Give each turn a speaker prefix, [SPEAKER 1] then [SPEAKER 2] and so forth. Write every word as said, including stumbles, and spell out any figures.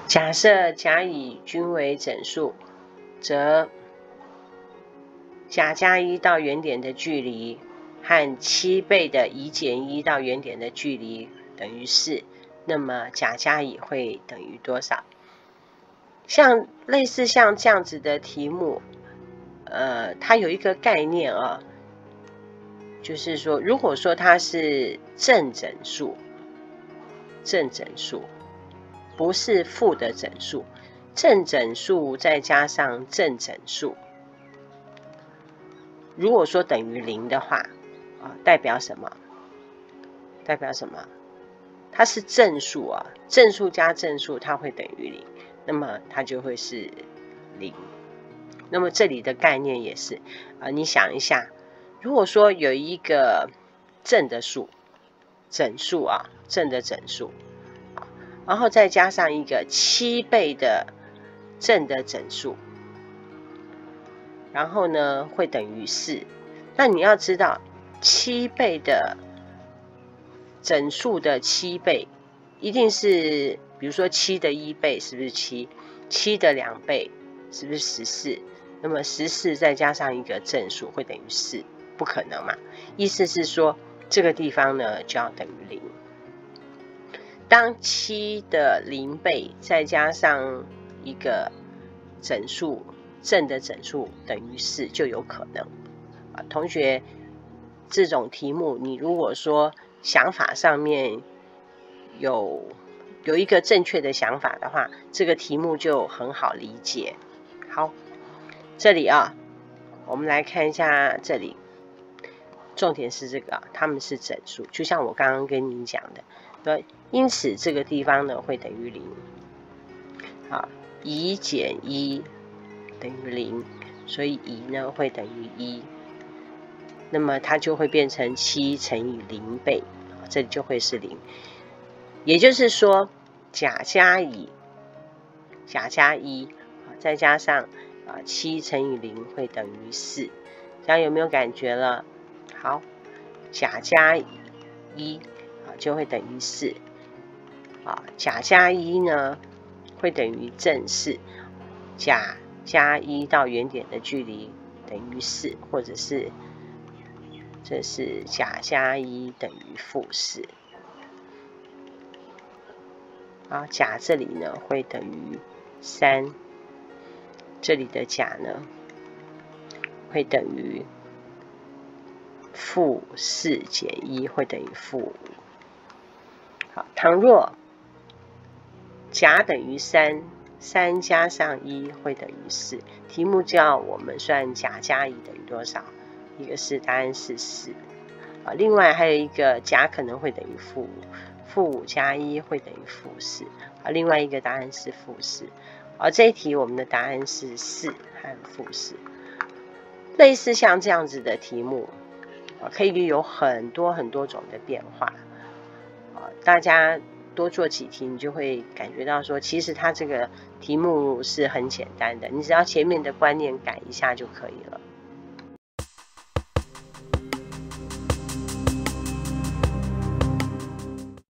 [SPEAKER 1] 假设甲乙均为整数，则甲加一到原点的距离和七倍的乙减一到原点的距离等于四，那么甲加乙会等于多少？像类似像这样子的题目，呃，它有一个概念啊，就是说，如果说它是正整数，正整数不是负的整数，正整数再加上正整数，如果说等于零的话，啊，代表什么？代表什么？它是正数啊，正数加正数，它会等于零，那么它就会是零。那么这里的概念也是啊，你想一下，如果说有一个正的数，整数啊，正的整数，然后再加上一个七倍的正的整数，然后呢会等于四。那你要知道，七倍的整数的七倍，一定是比如说七的一倍是不是七？七的两倍是不是十四？那么十四再加上一个正数会等于四，不可能嘛？意思是说，这个地方呢就要等于零。当七的零倍再加上一个整数，正的整数等于四，就有可能。啊，同学，这种题目你如果说想法上面有有一个正确的想法的话，这个题目就很好理解。好，这里啊，我们来看一下这里，重点是这个啊，它们是整数，就像我刚刚跟你讲的，对，因此这个地方呢会等于零。好，乙减一等于零，所以乙呢会等于一。那么它就会变成七乘以零倍，这里就会是零。也就是说，甲加乙，甲加一，再加上啊七乘以零会等于四，这样有没有感觉了？好，甲加一啊就会等于四，啊甲加一呢会等于正四，甲加一到原点的距离等于四，或者是这是甲加一等于负四。好，甲这里呢会等于三，这里的甲呢会等于负四减一，会等于负五。好，倘若甲等于三，三加上一会等于四。题目叫我们算甲加乙等于多少？一个是答案是四，啊，另外还有一个甲可能会等于负五，负五加一会等于负四，啊，另外一个答案是负四，啊，这一题我们的答案是四和负四。类似像这样子的题目，啊，可以有很多很多种的变化，啊，大家多做几题，你就会感觉到说，其实它这个题目是很简单的，你只要前面的观念改一下就可以了。